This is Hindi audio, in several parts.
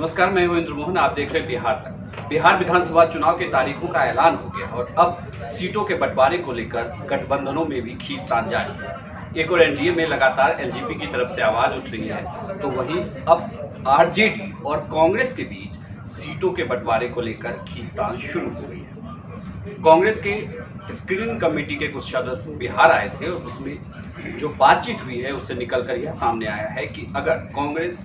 नमस्कार, मैं हूं इंद्र मोहन। आप देख रहे हैं बिहार तक। बिहार विधानसभा चुनाव के तारीखों का ऐलान हो गया और अब सीटों के बंटवारे को लेकर गठबंधनों में भी खींचतान जारी है। एक और एनडीए में लगातार एलजेपी की तरफ से आवाज उठ रही है, तो वहीं अब आरजेडी और कांग्रेस के बीच सीटों के बंटवारे को लेकर खींचतान शुरू हो गई है। कांग्रेस के स्क्रीनिंग कमेटी के कुछ सदस्य बिहार आए थे और उसमें जो बातचीत हुई है उससे निकलकर यह सामने आया है कि अगर कांग्रेस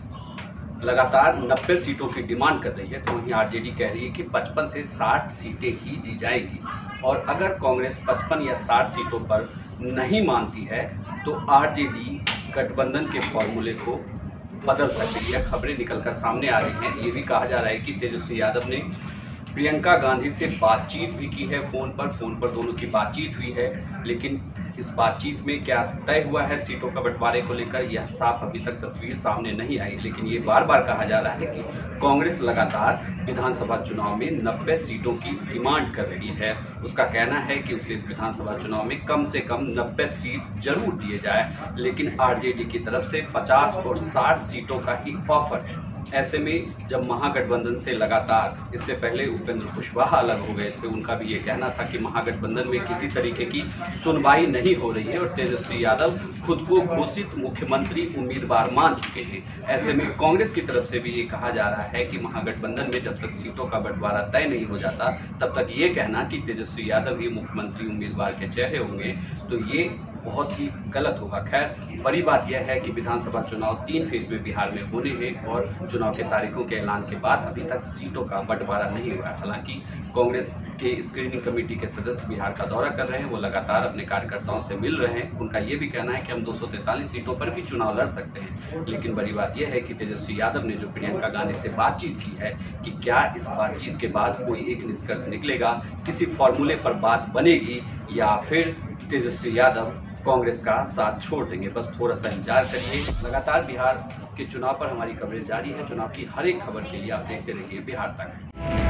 लगातार 90 सीटों की डिमांड कर रही है तो वहीं आरजेडी कह रही है कि 55 से 60 सीटें ही दी जाएगी, और अगर कांग्रेस 55 या 60 सीटों पर नहीं मानती है तो आरजेडी गठबंधन के फॉर्मूले को बदल सकती है। खबरें निकलकर सामने आ रही हैं। ये भी कहा जा रहा है कि तेजस्वी यादव ने प्रियंका गांधी से बातचीत भी की है, फोन पर दोनों की बातचीत हुई है, लेकिन इस बातचीत में क्या तय हुआ है सीटों का बंटवारे को लेकर यह साफ अभी तक तस्वीर सामने नहीं आई। लेकिन ये बार बार कहा जा रहा है कि कांग्रेस लगातार विधानसभा चुनाव में 90 सीटों की डिमांड कर रही है। उसका कहना है कि उसे इस विधानसभा चुनाव में कम से कम 90 सीट जरूर दिए जाए, लेकिन आरजेडी की तरफ से 50 और 60 सीटों का ही ऑफर है। ऐसे में जब महागठबंधन से लगातार इससे पहले उपेंद्र कुशवाहा अलग हो गए थे, उनका भी ये कहना था कि महागठबंधन में किसी तरीके की सुनवाई नहीं हो रही है और तेजस्वी यादव खुद को घोषित मुख्यमंत्री उम्मीदवार मान चुके हैं। ऐसे में कांग्रेस की तरफ से भी ये कहा जा रहा है कि महागठबंधन में जब तक सीटों का बंटवारा तय नहीं हो जाता तब तक ये कहना कि तेजस्वी यादव ही मुख्यमंत्री उम्मीदवार के चेहरे होंगे तो ये बहुत ही गलत होगा। खैर, बड़ी बात यह है कि विधानसभा चुनाव 3 फेज में बिहार में होने हैं और चुनाव के तारीखों के ऐलान के बाद अभी तक सीटों का बंटवारा नहीं हुआ। हालांकि कांग्रेस के स्क्रीनिंग कमेटी के सदस्य बिहार का दौरा कर रहे हैं, वो लगातार अपने कार्यकर्ताओं से मिल रहे हैं। उनका ये भी कहना है कि हम 243 सीटों पर भी चुनाव लड़ सकते हैं। लेकिन बड़ी बात यह है कि तेजस्वी यादव ने जो प्रियंका गांधी से बातचीत की है कि क्या इस बातचीत के बाद कोई एक निष्कर्ष निकलेगा, किसी फॉर्मूले पर बात बनेगी या फिर तेजस्वी यादव कांग्रेस का साथ छोड़ देंगे। बस थोड़ा सा इंतजार करिए। लगातार बिहार के चुनाव पर हमारी कवरेज जारी है। चुनाव की हर एक खबर के लिए आप देखते रहिए बिहार तक।